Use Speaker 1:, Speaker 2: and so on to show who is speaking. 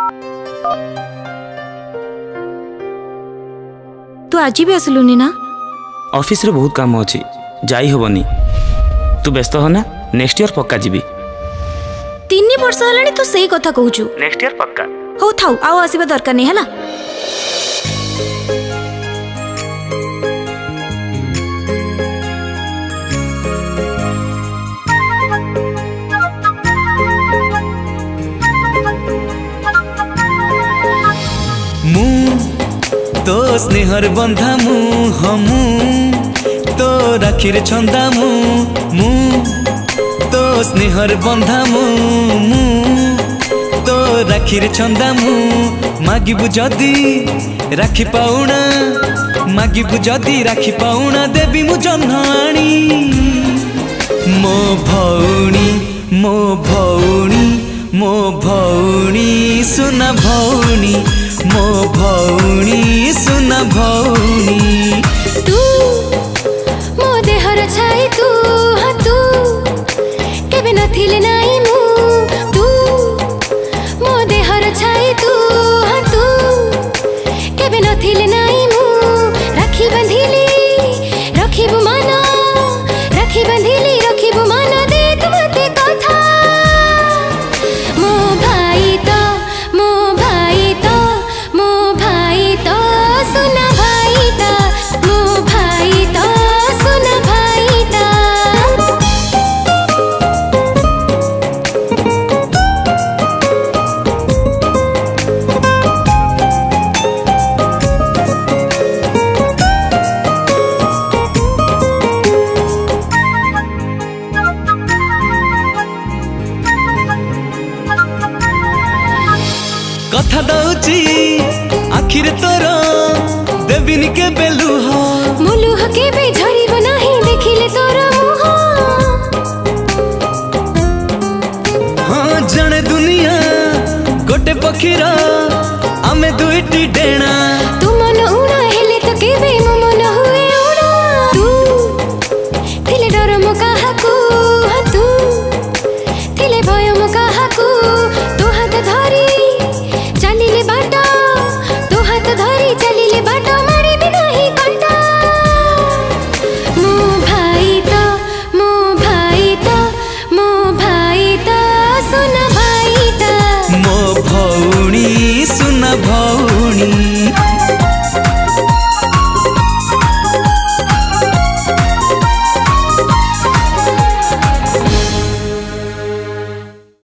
Speaker 1: तू आज भी आसलुनी ना?
Speaker 2: ऑफिस रे बहुत काम अच्छी जाई हबनी। तू व्यस्त हो ना? नेक्स्ट ईयर पक्का जीवी।
Speaker 1: 3 वर्ष हलानी तू सही कथा कहूचु।
Speaker 2: नेक्स्ट ईयर पक्का।
Speaker 1: हो थाउ आउ आसीबा दरकार नहीं हला।
Speaker 3: तो स्नेहर बंधा हमू तो राखीर छंदा मु तो स्नेहर बंधा तो राखीर छंदा मागिबु जदी राखी पाउना मागिबु जदी राखी पाउना देवी मु जन्हाणी मो भौणी मो भौणी मो भौणी सुना भौणी मो भौणी सुना भौणी
Speaker 4: तू मो देहर छाई तू हाँ तू केबे नथिले नाई मु तू मो देहर छाई तू हाँ तू केबे नथिले नाई मु राखी बंधिली रखिबु माना राखी बंधिली रखिबु माना दे तू मते कथा मो भाई तो मो भाई तो मो भाई तो सुना भाई ता मो भाई तो सुना भाई ता
Speaker 3: कथा दउची आखिर तोर देविनी के बेलुह
Speaker 4: मुलुह के बे झरिब नाही देखिले तोर मुह
Speaker 3: हाँ जने दुनिया गोटे पक्षीर आमे दुईटी डेणा
Speaker 4: तू मन उड़ा हेले तो केबे मो मन हुए उड़ा तू थिले डर मो काहाकू हाँ तू थिले भय मो काहाकू तो हाथ धरी चलिले बाटा तो हाथ धरी चलिले बाटा मारी भी नहीं कंटा मो भाई तो मो भाई तो मो भाई तो सुना भाई ता
Speaker 3: मो भौणी सुना भौ